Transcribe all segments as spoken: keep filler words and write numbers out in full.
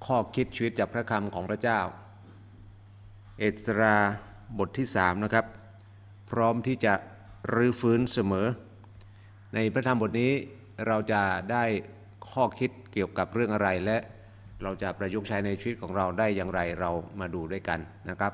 ข้อคิดชีวิตจากพระคำของพระเจ้าเอสราบทที่สามนะครับพร้อมที่จะรื้อฟื้นเสมอในพระธรรมบทนี้เราจะได้ข้อคิดเกี่ยวกับเรื่องอะไรและเราจะประยุกต์ใช้ในชีวิตของเราได้อย่างไรเรามาดูด้วยกันนะครับ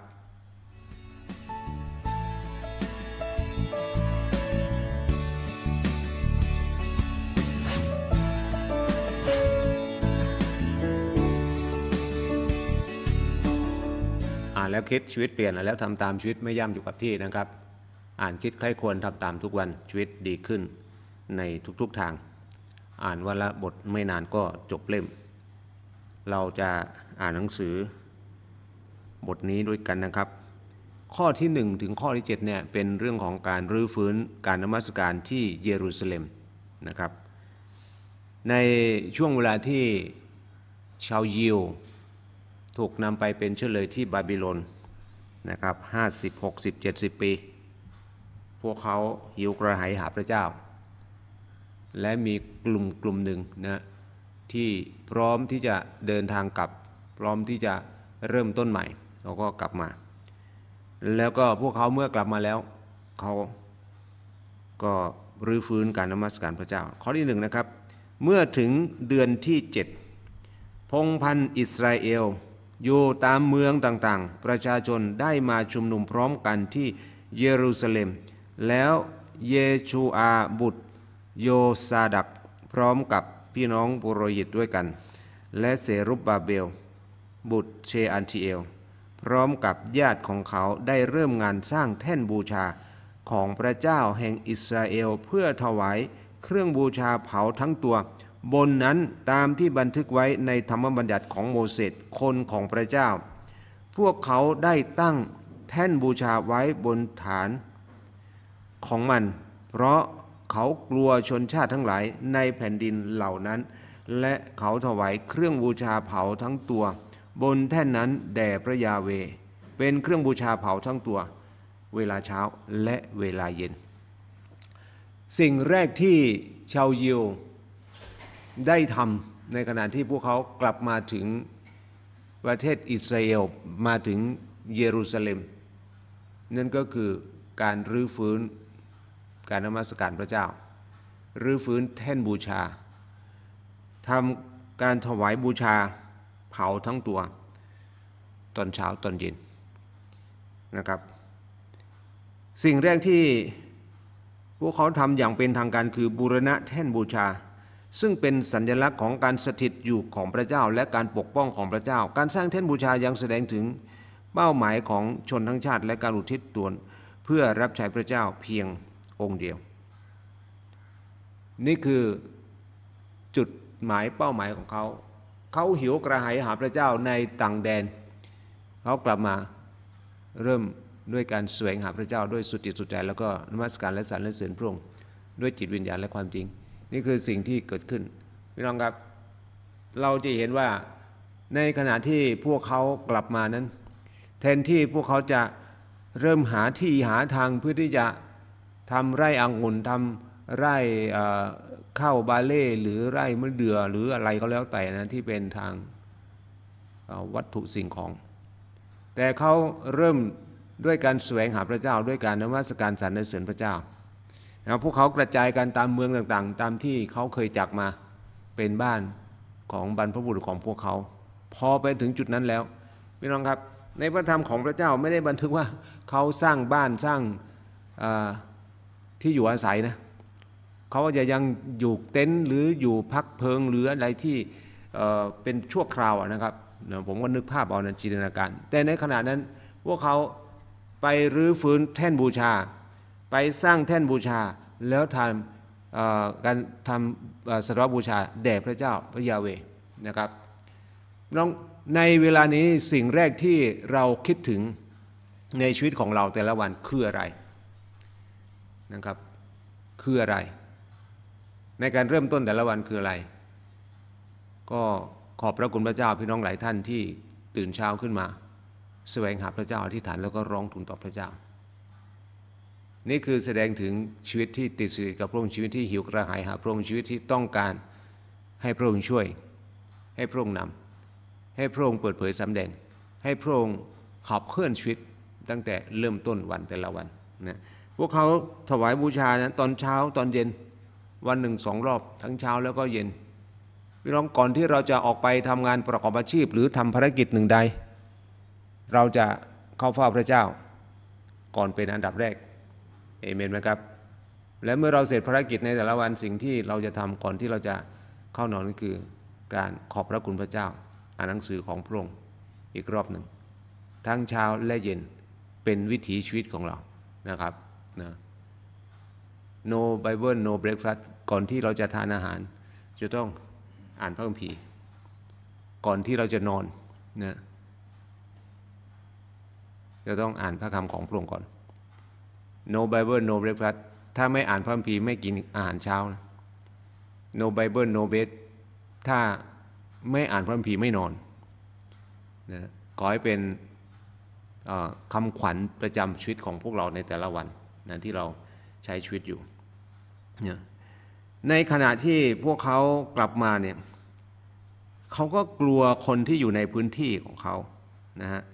อ่านแล้วคิดชีวิตเปลี่ยนแล้วทำตามชีวิตไม่ย่ำอยู่กับที่นะครับอ่านคิดใคร่ควรทำตามทุกวันชีวิตดีขึ้นในทุกๆทางอ่านวันละบทไม่นานก็จบเล่มเราจะอ่านหนังสือบทนี้ด้วยกันนะครับข้อที่หนึ่งถึงข้อที่เจ็ดเนี่ยเป็นเรื่องของการรื้อฟื้นการนมัสการที่เยรูซาเล็มนะครับในช่วงเวลาที่ชาวยิวถูกนำไปเป็นเชื้อเลยที่บาบิโลนนะครับห้าสิบ หกสิบ เจ็ดสิบปีพวกเขาหิวกระหายหาพระเจ้าและมีกลุ่มกลุ่มหนึ่งนะที่พร้อมที่จะเดินทางกลับพร้อมที่จะเริ่มต้นใหม่เขาก็กลับมาแล้วก็พวกเขาเมื่อกลับมาแล้วเขาก็รื้อฟื้นการนมัสการพระเจ้าข้อที่หนึ่งนะครับเมื่อถึงเดือนที่เจ็ดพงศ์พันธุ์อิสราเอลอยู่ตามเมืองต่างๆประชาชนได้มาชุมนุมพร้อมกันที่เยรูซาเล็มแล้วเยชูอาบุตรโยซาดักพร้อมกับพี่น้องปุโรหิตด้วยกันและเซรุบบาเบลบุตรเชอันทิเอลพร้อมกับญาติของเขาได้เริ่มงานสร้างแท่นบูชาของพระเจ้าแห่งอิสราเอลเพื่อถวายเครื่องบูชาเผาทั้งตัวบนนั้นตามที่บันทึกไว้ในธรรมบัญญัติของโมเสสคนของพระเจ้าพวกเขาได้ตั้งแท่นบูชาไว้บนฐานของมันเพราะเขากลัวชนชาติทั้งหลายในแผ่นดินเหล่านั้นและเขาถวายเครื่องบูชาเผาทั้งตัวบนแท่นนั้นแด่พระยาเวห์เป็นเครื่องบูชาเผาทั้งตัวเวลาเช้าและเวลาเย็นสิ่งแรกที่ชาวยิวได้ทำในขณะที่พวกเขากลับมาถึงประเทศอิสราเอลมาถึงเยรูซาเล็มนั่นก็คือการรื้อฟื้นการนมัสการพระเจ้ารื้อฟื้นแท่นบูชาทำการถวายบูชาเผาทั้งตัวตอนเช้าตอนเย็นนะครับสิ่งแรกที่พวกเขาทำอย่างเป็นทางการคือบูรณะแท่นบูชาซึ่งเป็นสัญลักษณ์ของการสถิตอยู่ของพระเจ้าและการปกป้องของพระเจ้าการสร้างแท่นบูชายังแสดงถึงเป้าหมายของชนทั้งชาติและการอุทิศตนเพื่อรับใช้พระเจ้าเพียงองค์เดียวนี่คือจุดหมายเป้าหมายของเขาเขาหิวกระหายหาพระเจ้าในต่างแดนเขากลับมาเริ่มด้วยการแสวงหาพระเจ้าด้วยสุดจิตสุดใจแล้วก็นมัสการและสรรเสริญพระองค์ด้วยจิตวิญญาณและความจริงนี่คือสิ่งที่เกิดขึ้นพี่น้องครับเราจะเห็นว่าในขณะที่พวกเขากลับมานั้นแทนที่พวกเขาจะเริ่มหาที่หาทางเพื่อที่จะทำไร่องุ่นทำไร่ข้าวบาเล่หรือไร่มะเดื่อหรืออะไรก็แล้วแต่นะที่เป็นทางวัตถุสิ่งของแต่เขาเริ่มด้วยการแสวงหาพระเจ้าด้วยการนมัสการสรรเสริญพระเจ้านะพวกเขากระจายกันตามเมืองต่างๆตามที่เขาเคยจากมาเป็นบ้านของบรรพบุรุษของพวกเขาพอไปถึงจุดนั้นแล้วพี่น้องครับในพระธรรมของพระเจ้าไม่ได้บันทึกว่าเขาสร้างบ้านสร้างที่อยู่อาศัยนะเขาจะยังอยู่เต็นท์หรืออยู่พักเพิงหรืออะไรที่เป็นชั่วคราวนะครับผมก็นึกภาพเอาในจินตนาการแต่ในขณะนั้นพวกเขาไปรื้อฟื้นแท่นบูชาไปสร้างแท่นบูชาแล้วทำการทำสักการะบูชาแด่พระเจ้าพระยาเวห์นะครับน้องในเวลานี้สิ่งแรกที่เราคิดถึงในชีวิตของเราแต่ละวันคืออะไรนะครับคืออะไรในการเริ่มต้นแต่ละวันคืออะไรก็ขอบพระคุณพระเจ้าพี่น้องหลายท่านที่ตื่นเช้าขึ้นมาแสวงหาพระเจ้าอธิษฐานแล้วก็ร้องทูลต่อพระเจ้านี่คือแสดงถึงชีวิตที่ติดสนิทกับพระองค์ชีวิตที่หิวกระหายหาพระองค์ชีวิตที่ต้องการให้พระองค์ช่วยให้พระองค์นให้พระองค์เปิดเผยสำแดงให้พระองค์ขับเคลื่อนชีวิตตั้งแต่เริ่มต้นวันแต่ละวันนะพวกเขาถวายบูชานะตอนเช้าตอนเย็นวันหนึ่งสองรอบทั้งเช้าแล้วก็เย็นพี่น้องก่อนที่เราจะออกไปทำงานประกอบอาชีพหรือทำภารกิจหนึ่งใดเราจะเข้าเฝ้าพระเจ้าก่อนเป็นอันดับแรกเอเมนไหมครับและเมื่อเราเสร็จภารกิจในแต่ละวันสิ่งที่เราจะทำก่อนที่เราจะเข้านอนก็คือการขอบพระคุณพระเจ้าอ่านหนังสือของพระองค์อีกรอบหนึ่งทั้งเช้าและเย็นเป็นวิถีชีวิตของเรานะครับนะ no Bible no breakfast ก่อนที่เราจะทานอาหารจะต้องอ่านพระคัมภีร์ก่อนที่เราจะนอนนะจะต้องอ่านพระคำของพระองค์ก่อน no Bible no breakfast ถ้าไม่อ่านพระคัมภีร์ไม่กินอาหารเช้านะ no Bible no bed ถ้าไม่อ่านพระคัมภีร์ไม่นอนนะขอให้เป็นคำขวัญประจำชีวิตของพวกเราในแต่ละวันนะที่เราใช้ชีวิตอยู่เนี่ยในขณะที่พวกเขากลับมาเนี่ยเขาก็กลัวคนที่อยู่ในพื้นที่ของเขานะฮะ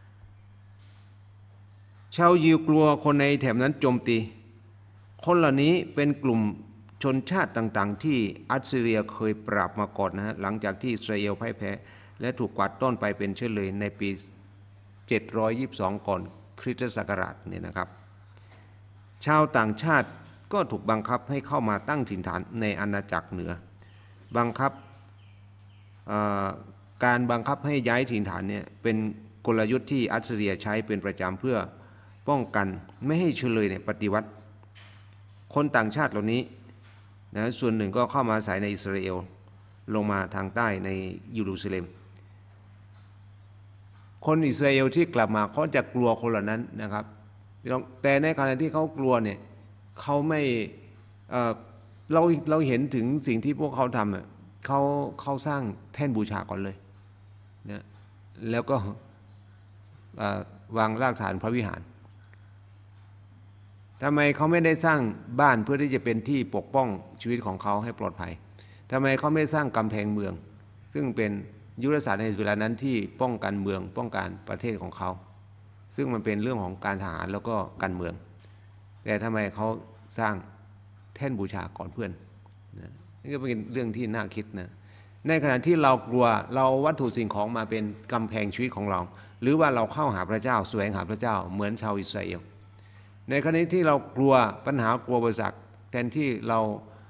ชาวยิวกลัวคนในแถบนั้นโจมตีคนเหล่านี้เป็นกลุ่มชนชาติต่างๆที่อัสซีเรียเคยปราบมาก่อนนะฮะหลังจากที่อิสราเอลพ่ายแพ้และถูกกวาดต้อนไปเป็นเชื้อเลยในปีเจ็ดร้อยยี่สิบสองก่อนคริสตศักราชเนี่ยนะครับชาวต่างชาติก็ถูกบังคับให้เข้ามาตั้งถิ่นฐานในอาณาจักรเหนือบังคับการบังคับให้ย้ายถิ่นฐานเนี่ยเป็นกลยุทธ์ที่อัสซีเรียใช้เป็นประจำเพื่อป้องกันไม่ให้เชื้อเลยเนี่ยปฏิวัติคนต่างชาติเหล่านี้นะส่วนหนึ่งก็เข้ามาอาศัยในอิสราเอลลงมาทางใต้ในเยรูซาเล็มคนอิสราเอลที่กลับมาเขาจะกลัวคนเหล่านั้นนะครับแต่ในขณะที่เขากลัวเนี่ยเขาไม่เอ่อเราเราเห็นถึงสิ่งที่พวกเขาทำเขาเขาสร้างแท่นบูชาก่อนเลยนะแล้วก็วางรากฐานพระวิหารทำไมเขาไม่ได้สร้างบ้านเพื่อที่จะเป็นที่ปกป้องชีวิตของเขาให้ปลอดภัยทำไมเขาไม่สร้างกำแพงเมืองซึ่งเป็นยุทธศาสตร์ในเวลานั้นที่ป้องกันเมืองป้องกันประเทศของเขาซึ่งมันเป็นเรื่องของการทหารแล้วก็การเมืองแต่ทำไมเขาสร้างแท่นบูชาก่อนเพื่อนนะนี่ก็เป็นเรื่องที่น่าคิดนะในขณะที่เรากลัวเราวัตถุสิ่งของมาเป็นกำแพงชีวิตของเราหรือว่าเราเข้าหาพระเจ้าแสวงหาพระเจ้าเหมือนชาวอิสราเอลในขณะที่เรากลัวปัญหากลัวอุปสรรคแทนที่เรา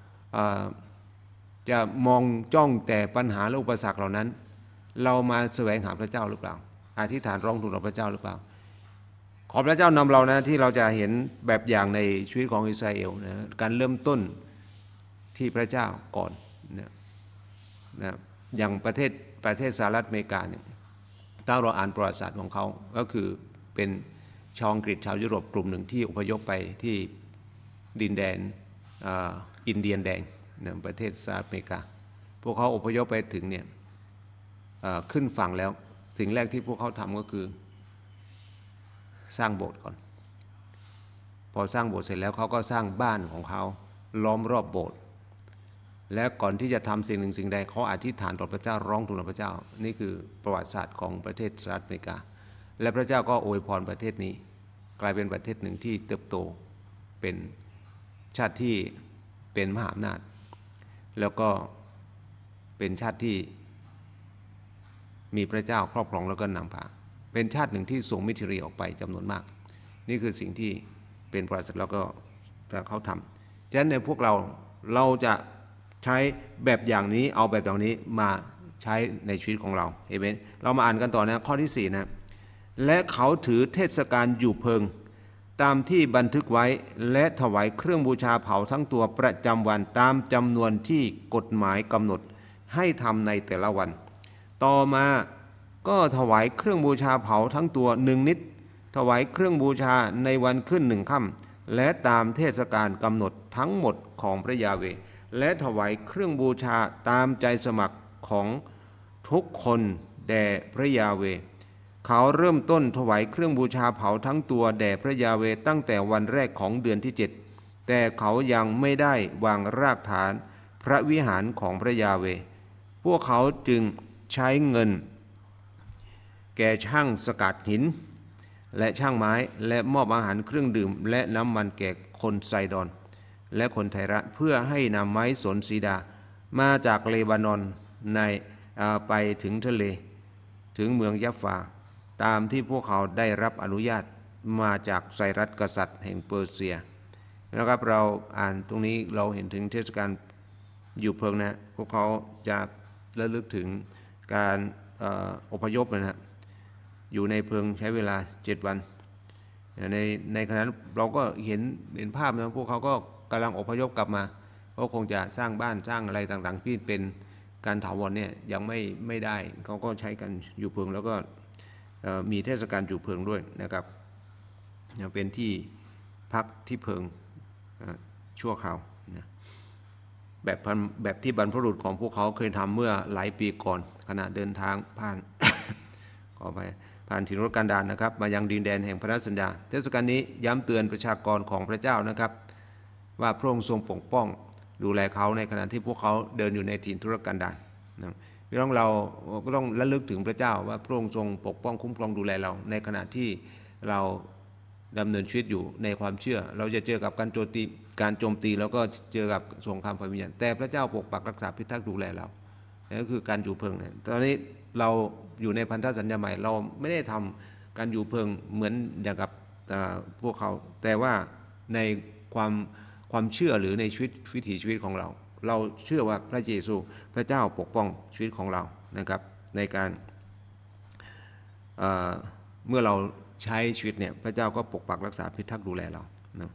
จะมองจ้องแต่ปัญหาและอุปสรรคเหล่านั้นเรามาแสวงหาพระเจ้าหรือเปล่าอธิษฐานร้องทูลต่อพระเจ้าหรือเปล่าขอพระเจ้านำเรานะที่เราจะเห็นแบบอย่างในชีวิตของอิสราเอลนะการเริ่มต้นที่พระเจ้าก่อนนะนะอย่างประเทศประเทศสหรัฐอเมริกาเนี่ยถ้าเราอ่านประวัติศาสตร์ของเขาก็คือเป็นชาวอังกฤษชาวยุโรปกลุ่มหนึ่งที่อพยพไปที่ดินแดนอินเดียนแดงนะประเทศสหรัฐอเมริกาพวกเขาอพยพไปถึงเนี่ยขึ้นฝั่งแล้วสิ่งแรกที่พวกเขาทำก็คือสร้างโบสถ์ก่อนพอสร้างโบสถ์เสร็จแล้วเขาก็สร้างบ้านของเขาล้อมรอบโบสถ์และก่อนที่จะทำสิ่งหนึ่งสิ่งใดเขาอธิษฐานต่อพระเจ้าร้องทูลต่อพระเจ้านี่คือประวัติศาสตร์ของประเทศสหรัฐอเมริกาและพระเจ้าก็อวยพรประเทศนี้กลายเป็นประเทศหนึ่งที่เติบโตเป็นชาติที่เป็นมหาอำนาจแล้วก็เป็นชาติที่มีพระเจ้าครอบครองแล้วก็นำพาเป็นชาติหนึ่งที่ส่งมิชชันนารีออกไปจำนวนมากนี่คือสิ่งที่เป็นประวัติศาสตร์แล้วก็เขาทำฉะนั้นในพวกเราเราจะใช้แบบอย่างนี้เอาแบบอย่างนี้มาใช้ในชีวิตของเราเอเมนเรามาอ่านกันต่อนะข้อที่สี่นะและเขาถือเทศกาลอยู่เพิงตามที่บันทึกไว้และถวายเครื่องบูชาเผาทั้งตัวประจำวันตามจำนวนที่กฎหมายกำหนดให้ทำในแต่ละวันต่อมาก็ถวายเครื่องบูชาเผาทั้งตัวหนึ่งนิดถวายเครื่องบูชาในวันขึ้นหนึ่งค่ำและตามเทศกาลกำหนดทั้งหมดของพระยาเวห์และถวายเครื่องบูชาตามใจสมัครของทุกคนแด่พระยาเวห์เขาเริ่มต้นถวายเครื่องบูชาเผาทั้งตัวแด่พระยาเวห์ตั้งแต่วันแรกของเดือนที่เจ็ดแต่เขายังไม่ได้วางรากฐานพระวิหารของพระยาเวห์พวกเขาจึงใช้เงินแก่ช่างสกัดหินและช่างไม้และมอบอาหารเครื่องดื่มและน้ำมันแก่คนไซดอนและคนไทระเพื่อให้นำไม้สนซีดามาจากเลบานอนในไปถึงทะเลถึงเมืองยัฟฟาตามที่พวกเขาได้รับอนุญาตมาจากไซรัสกษัตริย์แห่งเปอร์เซียนะครับเราอ่านตรงนี้เราเห็นถึงเทศกาลอยู่เพลิงนะพวกเขาจะระลึกถึงการอพยพนะฮะอยู่ในเพลิงใช้เวลาเจ็ดวันในในขณะนั้นเราก็เห็นเห็นภาพนะพวกเขาก็กำลังอพยพกลับมาก็คงจะสร้างบ้านสร้างอะไรต่างๆที่เป็นการถาวรเนี่ยยังไม่ไม่ได้เขาก็ใช้กันอยู่เพลิงแล้วก็มีเทศกาลอยู่เพลิงด้วยนะครับเป็นที่พักที่เพลิงชั่วคราวนะแบบแบบที่บรรพบุรุษของพวกเขาเคยทำเมื่อหลายปีก่อนขณะเดินทางผ่าน ขอไปผ่านถิ่นทุรกันดารนะครับมายังดินแดนแห่งพันธสัญญาเทศกาลนี้ย้ำเตือนประชากรของพระเจ้านะครับว่าพระองค์ทรงปกป้องดูแลเขาในขณะที่พวกเขาเดินอยู่ในถิ่นทุรกันดารนะพี่น้องเราก็ต้องระลึกถึงพระเจ้าว่าพระองค์ทรงปกป้องคุ้มครองดูแลเราในขณะที่เราดำเนินชีวิตอยู่ในความเชื่อเราจะเจอกับการโจมตีการโจมตีแล้วก็เจอกับสงครามฝ่ายวิญญาณแต่พระเจ้าปกปักรักษาพิทักษ์ดูแลเรานั่นก็คือการอยู่เพลิงเนี่ยตอนนี้เราอยู่ในพันธสัญญาใหม่เราไม่ได้ทำการอยู่เพลิงเหมือนอย่างกับพวกเขาแต่ว่าในความความเชื่อหรือในชีวิตวิถีชีวิตของเราเราเชื่อว่าพระเยซูพระเจ้าปกป้องชีวิตของเรานะครับในการเ, เมื่อเราใช้ชีวิตเนี่ยพระเจ้าก็ปกปักรักษาพิทักษ์ดูแลเรานะ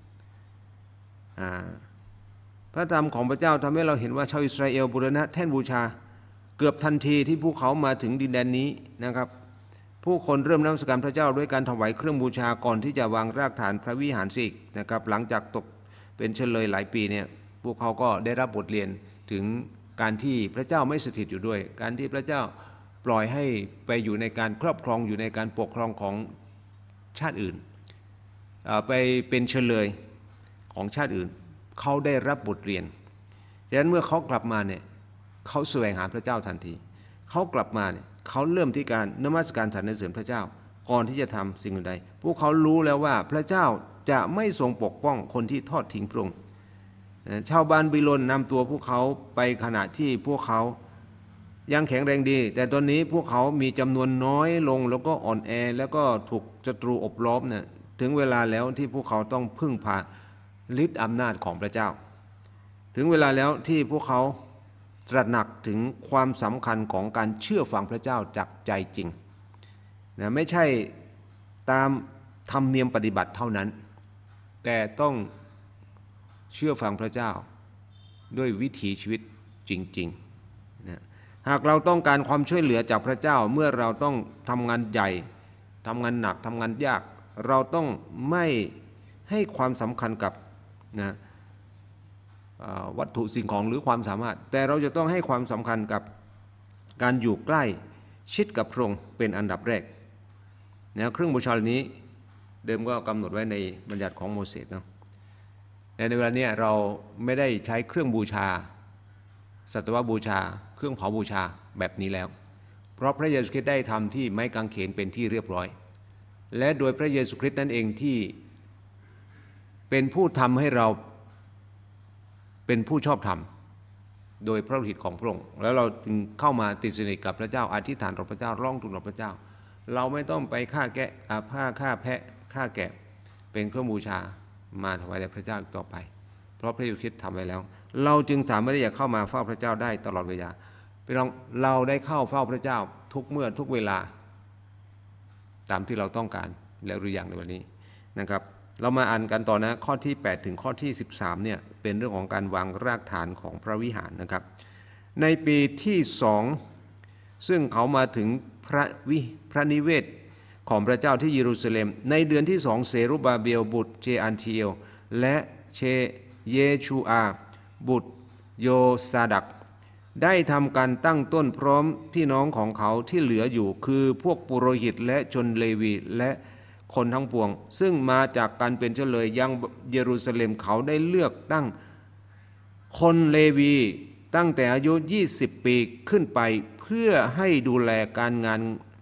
พระธรรมของพระเจ้าทำให้เราเห็นว่าชาวอิสราเอลบูรณะแท่นบูชาเกือบทันทีที่พวกเขามาถึงดินแดนนี้นะครับผู้คนเริ่มนมัสการพระเจ้าด้วยการถวายเครื่องบูชาก่อนที่จะวางรากฐานพระวิหารสิกนะครับหลังจากตกเป็นเฉลยหลายปีเนี่ยพวกเขาก็ได้รับบทเรียนถึงการที่พระเจ้าไม่สถิตอยู่ด้วยการที่พระเจ้าปล่อยให้ไปอยู่ในการครอบครองอยู่ในการปกครองของชาติอื่นไปเป็นเฉลยของชาติอื่นเขาได้รับบทเรียนดังนั้นเมื่อเขากลับมาเนี่ยเขาแสวงหาพระเจ้าทันทีเขากลับมาเนี่ยเขาเริ่มที่การนมัสการสรรเสริญพระเจ้าก่อนที่จะทำสิ่งใดพวกเขารู้แล้วว่าพระเจ้าจะไม่ทรงปกป้องคนที่ทอดทิ้งพระองค์ชาวบาบิโลนนำตัวพวกเขาไปขณะที่พวกเขายังแข็งแรงดีแต่ตอนนี้พวกเขามีจำนวนน้อยลงแล้วก็อ่อนแอแล้วก็ถูกศัตรูอบล้อมเนี่ยถึงเวลาแล้วที่พวกเขาต้องพึ่งพาฤทธิ์อำนาจของพระเจ้าถึงเวลาแล้วที่พวกเขาตระหนักถึงความสำคัญของการเชื่อฟังพระเจ้าจากใจจริงนะไม่ใช่ตามธรรมเนียมปฏิบัติเท่านั้นแต่ต้องเชื่อฟังพระเจ้าด้วยวิถีชีวิตจริงๆนะหากเราต้องการความช่วยเหลือจากพระเจ้าเมื่อเราต้องทำงานใหญ่ทำงานหนักทำงานยากเราต้องไม่ให้ความสำคัญกับนะวัตถุสิ่งของหรือความสามารถแต่เราจะต้องให้ความสำคัญกับการอยู่ใกล้ชิดกับพระองค์เป็นอันดับแรกนะเครื่องบูชานี้เดิมก็กำหนดไว้ในบัญญัติของโมเสสเนาะในเวลานี้เราไม่ได้ใช้เครื่องบูชาสัตวบูชาเครื่องเผาบูชาแบบนี้แล้วเพราะพระเยซูคริสต์ได้ทำที่ไม้กางเขนเป็นที่เรียบร้อยและโดยพระเยซูคริสต์นั่นเองที่เป็นผู้ทำให้เราเป็นผู้ชอบธรรมโดยพระฤทธิ์ของพระองค์แล้วเราจึงเข้ามาติดสนิทกับพระเจ้าอธิษฐานต่อพระเจ้าร้องทูลต่อพระเจ้าเราไม่ต้องไปฆ่าแกะผ้าฆ่าแพะฆ่าแกะเป็นเครื่องบูชามาถวายแด่พระเจ้าต่อไปเพราะพระเยซูคริสต์ทำไว้แล้วเราจึงสามารถที่จะเข้ามาเฝ้าพระเจ้าได้ตลอดเวลาพี่น้องเราได้เข้าเฝ้าพระเจ้าทุกเมื่อทุกเวลาตามที่เราต้องการแล้วหรือยังในวันนี้นะครับเรามาอ่านกันต่อนะข้อที่แปดถึงข้อที่สิบสามเนี่ยเป็นเรื่องของการวางรากฐานของพระวิหารนะครับในปีที่สองซึ่งเขามาถึงพระวิพระนิเวศของพระเจ้าที่เยรูซาเล็มในเดือนที่สองเซรุบาเบลบุตรเชอันทีเอลและเชเยชูอาบุตรโยซาดักได้ทำการตั้งต้นพร้อมพี่น้องของเขาที่เหลืออยู่คือพวกปุโรหิตและชนเลวีและคนทั้งปวงซึ่งมาจากการเป็นเฉลยยังเยรูซาเล็มเขาได้เลือกตั้งคนเลวีตั้งแต่อายุยี่สิบปีขึ้นไปเพื่อให้ดูแลการงาน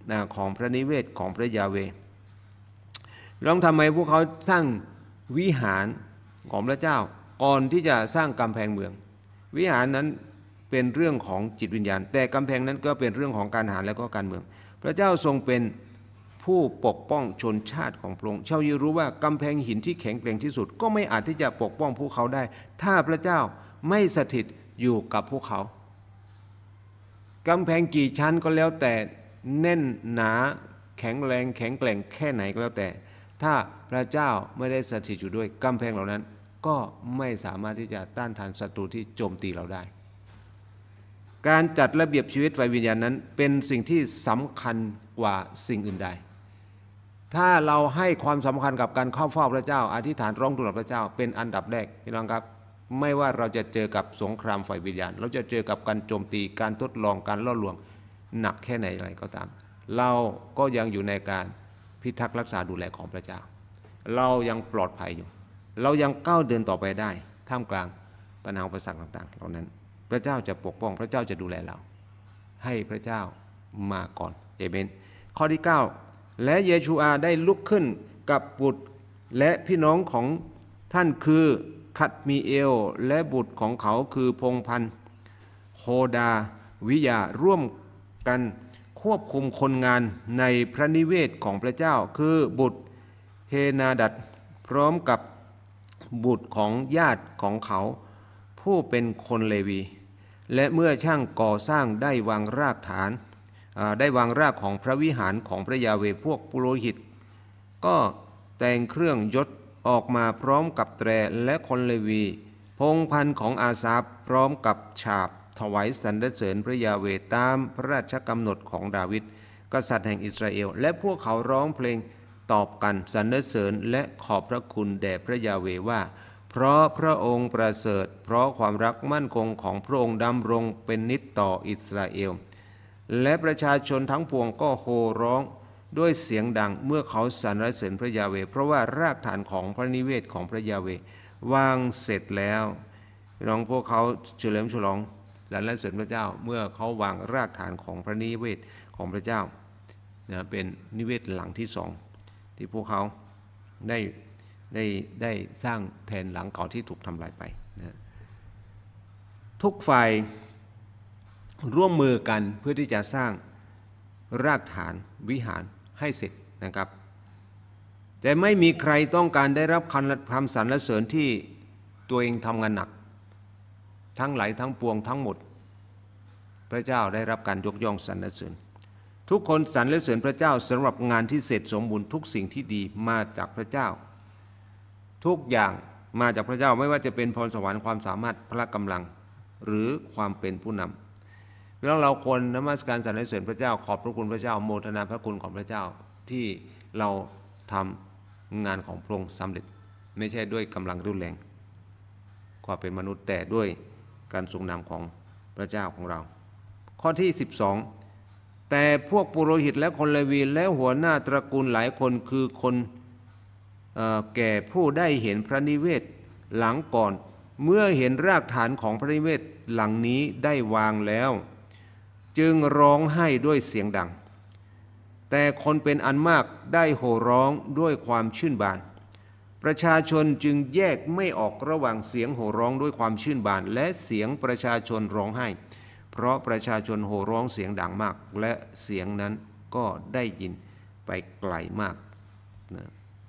ของพระนิเวศของพระยาเวห์ลองทำไมพวกเขาสร้างวิหารของพระเจ้าก่อนที่จะสร้างกำแพงเมืองวิหารนั้นเป็นเรื่องของจิตวิญญาณแต่กำแพงนั้นก็เป็นเรื่องของการทหารและก็การเมืองพระเจ้าทรงเป็นผู้ปกป้องชนชาติของพระองค์ชาวยิวรู้ว่ากำแพงหินที่แข็งแกร่งที่สุดก็ไม่อาจที่จะปกป้องพวกเขาได้ถ้าพระเจ้าไม่สถิตอยู่กับพวกเขากำแพงกี่ชั้นก็แล้วแต่แน่นหนาแข็งแรงแข็งแกร่งแค่ไหนก็แล้วแต่ถ้าพระเจ้าไม่ได้สถิตอยู่ด้วยกำแพงเหล่านั้นก็ไม่สามารถที่จะต้านทานศัตรูที่โจมตีเราได้การจัดระเบียบชีวิตฝ่ายวิญญาณนั้นเป็นสิ่งที่สำคัญกว่าสิ่งอื่นใดถ้าเราให้ความสำคัญกับการเข้าเฝ้าพระเจ้าอธิษฐานร้องทูลพระเจ้าเป็นอันดับแรกพี่น้องครับไม่ว่าเราจะเจอกับสงครามฝ่ายวิญญาณเราจะเจอกับการโจมตีการทดลองการล่อลวงหนักแค่ไหนอะไรก็ตามเราก็ยังอยู่ในการพิทักษ์รักษาดูแลของพระเจ้าเรายังปลอดภัยอยู่เรายังก้าวเดินต่อไปได้ท่ามกลางปัญหาอุปสรรคต่างๆเหล่านั้นพระเจ้าจะปกป้องพระเจ้าจะดูแลเราให้พระเจ้ามาก่อนเอเมนข้อที่เก้าและเยชูอาได้ลุกขึ้นกับบุตรและพี่น้องของท่านคือคัดมีเอลและบุตรของเขาคือพงพันธ์โฮดาวิยาร่วมกันควบคุมคนงานในพระนิเวศของพระเจ้าคือบุตรเฮนาดัดพร้อมกับบุตรของญาติของเขาผู้เป็นคนเลวีและเมื่อช่างก่อสร้างได้วางรากฐานได้วางรากของพระวิหารของพระยาเวห์พวกปุโรหิตก็แต่งเครื่องยศออกมาพร้อมกับแตรและคนเลวีพงพันธ์ของอาซาฟพร้อมกับฉาบถวายสรรเสริญพระยาเวห์ตามพระราชกำหนดของดาวิดกษัตริย์แห่งอิสราเอลและพวกเขาร้องเพลงตอบกันสรรเสริญและขอบพระคุณแด่พระยาเวห์ว่าเพราะพระองค์ประเสริฐเพราะความรักมั่นคงของพระองค์ดำรงเป็นนิจต่ออิสราเอลและประชาชนทั้งปวงก็โห่ร้องด้วยเสียงดังเมื่อเขาสรรเสริญพระยาเวห์เพราะว่ารากฐานของพระนิเวศของพระยาเวห์วางเสร็จแล้วน้องพวกเขาเฉลิมฉลองสรรเสริญพระเจ้าเมื่อเขาวางรากฐานของพระนิเวศของพระเจ้านะเป็นนิเวศหลังที่สองที่พวกเขาได้ได้ได้สร้างแทนหลังเก่าที่ถูกทำลายไปนะทุกฝ่ายร่วมมือกันเพื่อที่จะสร้างรากฐานวิหารให้เสร็จนะครับแต่ไม่มีใครต้องการได้รับคำสรรเสริญที่ตัวเองทำงานหนักทั้งหลายทั้งปวงทั้งหมดพระเจ้าได้รับการยกย่องสรรเสริญทุกคนสรรเสริญพระเจ้าสำหรับงานที่เสร็จสมบูรณ์ทุกสิ่งที่ดีมาจากพระเจ้าทุกอย่างมาจากพระเจ้าไม่ว่าจะเป็นพรสวรรค์ความสามารถพละกำลังหรือความเป็นผู้นำแล้วเราควรนมัสการสรรเสริญพระเจ้าขอบพระคุณพระเจ้าโมทนาพระคุณของพระเจ้าที่เราทำงานของพระองค์สำเร็จไม่ใช่ด้วยกำลังรุนแรงความเป็นมนุษย์แต่ด้วยการทรงนำของพระเจ้าของเราข้อที่สิบสองแต่พวกปุโรหิตและคนเลวีและหัวหน้าตระกูลหลายคนคือคนแก่ผู้ได้เห็นพระนิเวศหลังก่อนเมื่อเห็นรากฐานของพระนิเวศหลังนี้ได้วางแล้วจึงร้องไห้ด้วยเสียงดังแต่คนเป็นอันมากได้โห่ร้องด้วยความชื่นบานประชาชนจึงแยกไม่ออกระหว่างเสียงโห่ร้องด้วยความชื่นบานและเสียงประชาชนร้องไห้เพราะประชาชนโห่ร้องเสียงดังมากและเสียงนั้นก็ได้ยินไปไกลมากนะ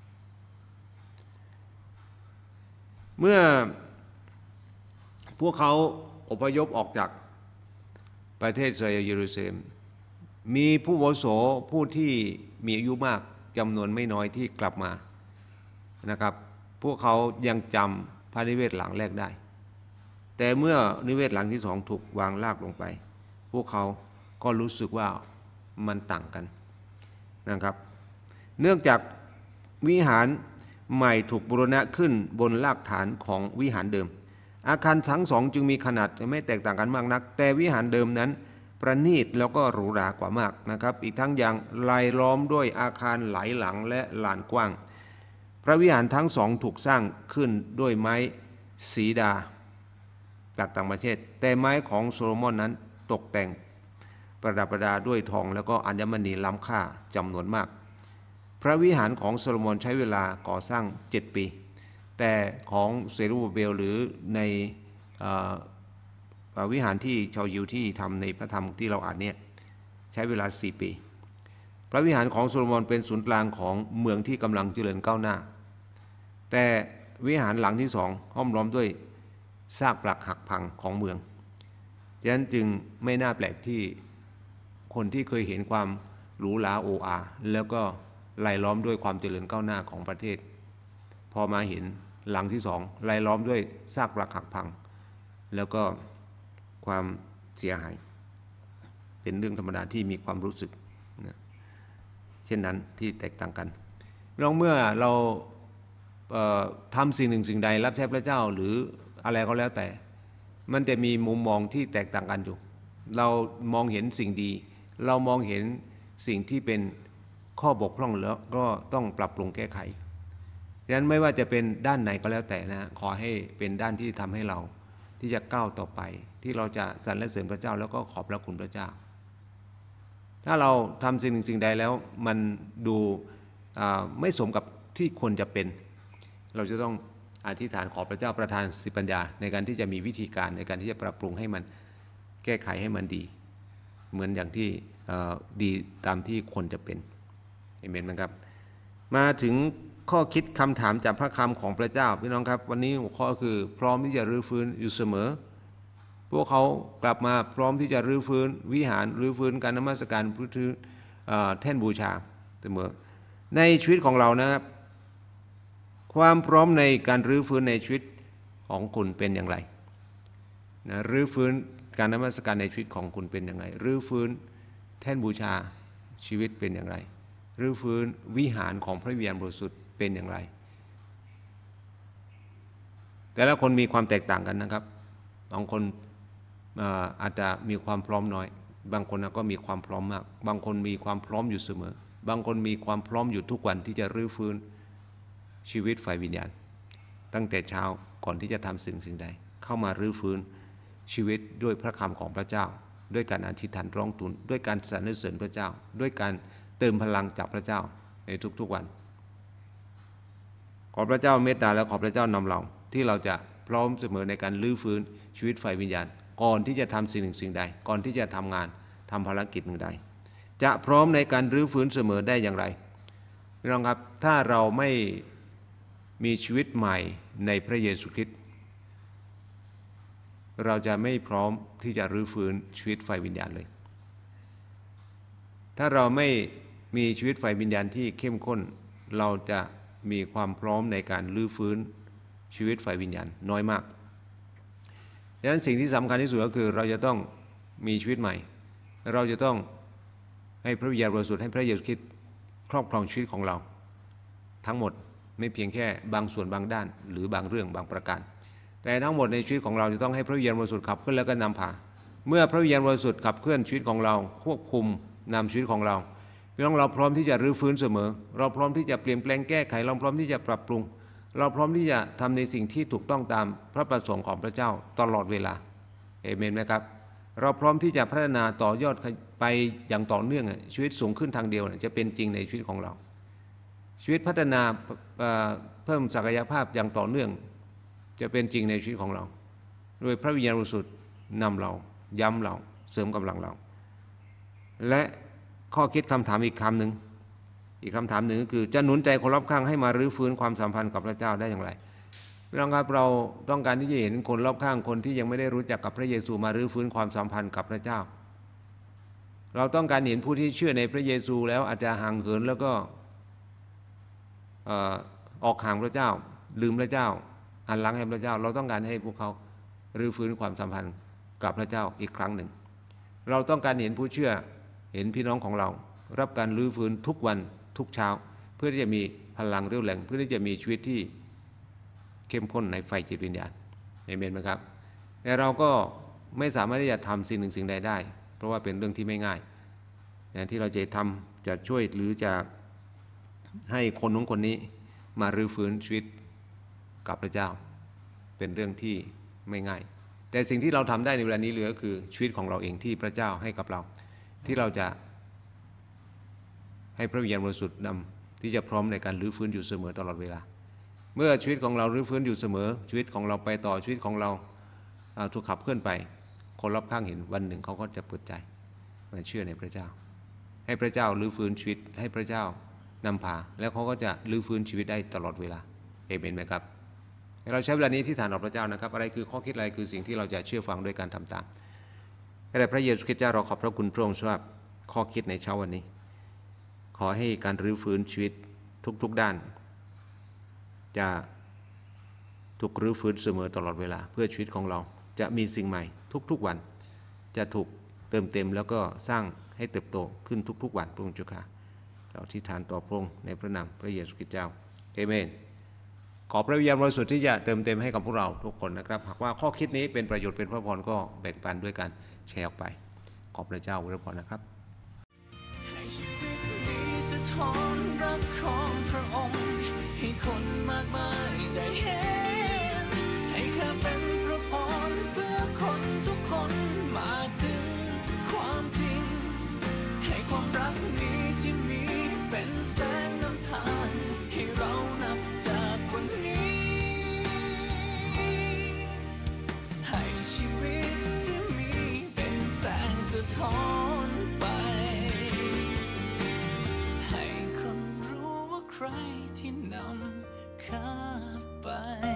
เมื่อพวกเขาอพยพออกจากประเทศอิสราเอลเยรูซาเล็มมีผู้อาวุโสผู้ที่มีอายุมากจำนวนไม่น้อยที่กลับมานะครับพวกเขายังจำพระนิเวศหลังแรกได้แต่เมื่อนิเวศหลังที่สองถูกวางรากลงไปพวกเขาก็รู้สึกว่ามันต่างกันนะครับเนื่องจากวิหารใหม่ถูกบูรณะขึ้นบนรากฐานของวิหารเดิมอาคารทั้งสองจึงมีขนาดไม่แตกต่างกันมากนักแต่วิหารเดิมนั้นประณีตแล้วก็หรูหรากว่ามากนะครับอีกทั้งยังรายล้อมด้วยอาคารหลายหลังและลานกว้างพระวิหารทั้งสองถูกสร้างขึ้นด้วยไม้สีดาจากต่างประเทศแต่ไม้ของโซโลมอนนั้นตกแต่งประดับประดาด้วยทองแล้วก็อัญมณีล้ำค่าจำนวนมากพระวิหารของโซโลมอนใช้เวลาก่อสร้างเจ็ดปีแต่ของเซรุบาเบลหรือในวิหารที่ชาวยิวที่ทำในพระธรรมที่เราอ่านเนี่ยใช้เวลาสี่ปีพระวิหารของโซโลมอนเป็นศูนย์กลางของเมืองที่กำลังเจริญก้าวหน้าแต่วิหารหลังที่สองห้อมล้อมด้วยซากปรักหักพังของเมืองดังนั้นจึงไม่น่าแปลกที่คนที่เคยเห็นความหรูหราโออาแล้วก็รายล้อมด้วยความเจริญก้าวหน้าของประเทศพอมาเห็นหลังที่สองรายล้อมด้วยซากปรักหักพังแล้วก็ความเสียหายเป็นเรื่องธรรมดาที่มีความรู้สึกนะเช่นนั้นที่แตกต่างกันลองเมื่อเราเอ่อทำสิ่งหนึ่งสิ่งใดรับใช้พระเจ้าหรืออะไรก็แล้วแต่มันจะมีมุมมองที่แตกต่างกันอยู่เรามองเห็นสิ่งดีเรามองเห็นสิ่งที่เป็นข้อบกพร่องแล้วก็ต้องปรับปรุงแก้ไขดังนั้นไม่ว่าจะเป็นด้านไหนก็แล้วแต่นะขอให้เป็นด้านที่ทำให้เราที่จะก้าวต่อไปที่เราจะสรรเสริญพระเจ้าแล้วก็ขอบพระคุณพระเจ้าถ้าเราทำสิ่งหนึ่งสิ่งใดแล้วมันดูไม่สมกับที่ควรจะเป็นเราจะต้องอธิษฐานขอพระเจ้าประทานสติปัญญาในการที่จะมีวิธีการในการที่จะปรับปรุงให้มันแก้ไขให้มันดีเหมือนอย่างที่ดีตามที่ควรจะเป็นเอเมนไหมครับมาถึงข้อคิดคำถามจากพระคำของพระเจ้าพี่น้องครับวันนี้หัวข้อคือพร้อมที่จะรื้อฟื้นอยู่เสมอพวกเขากลับมาพร้อมที่จะรื้อฟื้นวิหารรื้อฟื้นการนมัสการพุทธแท่นบูชาเสมอในชีวิตของเรานะครับความพร้อมในการรื้อฟื้นในชีวิตของคุณเป็นอย่างไรนะรื้อฟื้นการนมัสการในชีวิตของคุณเป็นอย่างไรรื้อฟื้นแท่นบูชาชีวิตเป็นอย่างไรรื้อฟื้นวิหารของพระวิญญาณบริสุทธิ์เป็นอย่างไรแต่ละคนมีความแตกต่างกันนะครับบางคนอาจจะมีความพร้อมน้อยบางคนก็มีความพร้อมมากบางคนมีความพร้อมอยู่เสมอบางคนมีความพร้อมอยู่ทุกวันที่จะรื้อฟื้นชีวิตฝ่ายวิญญาณตั้งแต่เช้าก่อนที่จะทำสิ่งสิ่งใดเข้ามารื้อฟื้นชีวิตด้วยพระคำของพระเจ้าด้วยการอธิษฐานร้องทูลด้วยการสรรเสริญพระเจ้าด้วยการเติมพลังจากพระเจ้าในทุกๆวันขอพระเจ้าเมตตาและขอพระเจ้านำเราที่เราจะพร้อมเสมอในการรื้อฟื้นชีวิตฝ่ายวิญญาณก่อนที่จะทำสิ่งหนึ่งสิ่งใดก่อนที่จะทำงานทำภารกิจหนึ่งใดจะพร้อมในการรื้อฟื้นเสมอได้อย่างไรพี่น้องครับถ้าเราไม่มีชีวิตใหม่ในพระเยซูคริสต์เราจะไม่พร้อมที่จะรื้อฟื้นชีวิตฝ่ายวิญญาณเลยถ้าเราไม่มีชีวิตฝ่ายวิญญาณที่เข้มข้นเราจะมีความพร้อมในการรื้อฟื้นชีวิตฝ่ายวิญญาณน้อยมากดังนั้นสิ่งที่สำคัญที่สุดก็คือเราจะต้องมีชีวิตใหม่เราจะต้องให้พระวิญญาณบริสุทธิ์ให้พระเยซูคริสต์ครอบครองชีวิตของเราทั้งหมดไม่เพียงแค่บางส่วนบางด้านหรือบางเรื่องบางประการแต่ทั้งหมดในชีวิตของเราจะต้องให้พระวิญญาณบริสุทธิ์ขับเคลื่อนแล้วก็นำพาเมื่อพระวิญญาณบริสุทธิ์ขับเคลื่อนชีวิตของเราควบคุมนำชีวิตของเราพี่น้องเราพร้อมที่จะรื้อฟื้นเสมอเราพร้อมที่จะเปลี่ยนแปลงแก้ไขเราพร้อมที่จะปรับปรุงเราพร้อมที่จะทำในสิ่งที่ถูกต้องตามพระประสงค์ของพระเจ้าตลอดเวลาเอเมนไหมครับเราพร้อมที่จะพัฒนาต่อยอดไปอย่างต่อเนื่องชีวิตสูงขึ้นทางเดียวจะเป็นจริงในชีวิตของเราชีวิตพัฒนาเพิ่มศักยภาพอย่างต่อเนื่องจะเป็นจริงในชีวิตของเราโดยพระวิญญาณบริสุทธิ์นำเราย้ำเราเสริมกำลังเราและข้อคิดคำถามอีกคำหนึ่งอีกคำถามหนึ่งก็คือจะหนุนใจคนรอบข้างให้มารื้อฟื้นความสัมพันธ์กับพระเจ้าได้อย่างไรพี่น้องครับเราต้องการที่จะเห็นคนรอบข้างคนที่ยังไม่ได้รู้จักกับพระเยซูมารื้อฟื้นความสัมพันธ์กับพระเจ้าเราต้องการเห็นผู้ที่เชื่อในพระเยซูแล้วอาจจะห่างเหินแล้วก็ออกห่างพระเจ้าลืมพระเจ้าหันหลังให้พระเจ้าเราต้องการให้พวกเขารื้อฟื้นความสัมพันธ์กับพระเจ้าอีกครั้งหนึ่งเราต้องการเห็นผู้เชื่อเห็นพี่น้องของเรารับการรื้อฟื้นทุกวันทุกเช้าเพื่อที่จะมีพลังเรี่ยวแรงเพื่อที่จะมีชีวิตที่เข้มข้นในไฟจิตวิญญาณเอเมนไหมครับแต่เราก็ไม่สามารถที่จะทำสิ่งหนึ่งสิ่งใดได้เพราะว่าเป็นเรื่องที่ไม่ง่ายที่เราจะทำจะช่วยหรือจะให้คนนู้นคนนี้มารื้อฟื้นชีวิตกับพระเจ้าเป็นเรื่องที่ไม่ง่ายแต่สิ่งที่เราทำได้ในเวลานี้เหลือคือชีวิตของเราเองที่พระเจ้าให้กับเราที่เราจะให้พระวิญญาณบริสุทธิ์นำที่จะพร้อมในการรื้อฟื้นอยู่เสมอตลอดเวลาเมื่อชีวิตของเรารื้อฟื้นอยู่เสมอชีวิตของเราไปต่อชีวิตของเราถูกขับเคลื่อนไปคนรอบข้างเห็นวันหนึ่งเขาก็จะเปิดใจมาเชื่อในพระเจ้าให้พระเจ้ารื้อฟื้นชีวิตให้พระเจ้านำพาแล้วเขาก็จะรื้อฟื้นชีวิตได้ตลอดเวลาเอเมนไหมครับเราใช้เวลานี้ที่ฐานต่อพระเจ้านะครับอะไรคือข้อคิดอะไรคือสิ่งที่เราจะเชื่อฟังด้วยการทำตามแต่พระเยซูคริสต์เจ้าเราขอบพระคุณพระองค์สำหรับข้อคิดในเช้าวันนี้ขอให้การรื้อฟื้นชีวิตทุกๆด้านจะถูกรื้อฟื้นเสมอตลอดเวลาเพื่อชีวิตของเราจะมีสิ่งใหม่ทุกๆวันจะถูกเติมเต็มแล้วก็สร้างให้เติบโตขึ้นทุกๆวันพระองค์เจ้าข้าเราอธิษฐานต่อพระองค์ในพระนามพระเยซูคริสต์เจ้าเอเมนขอพระวิญญาณบริสุทธิ์ที่จะเติมเต็มให้กับพวกเราทุกคนนะครับหากว่าข้อคิดนี้เป็นประโยชน์เป็นพระพรก็แบ่งปันด้วยกันแชร์ออกไปขอบพระเจ้าอวยพรนะครับให้ชีวิตมีสะท้อนรักของพระองค์ให้คนมากมายได้เห็นให้ข้าเป็นพระพรเพื่อคนทุกคนมาถึงความจริงให้ความรักนี้ที่มีเป็นแสงนำทางให้เรานับจากวันนี้ให้ชีวิตที่มีเป็นแสงสะท้อนไปให้คนรู้ว่าใครที่นำข้าไป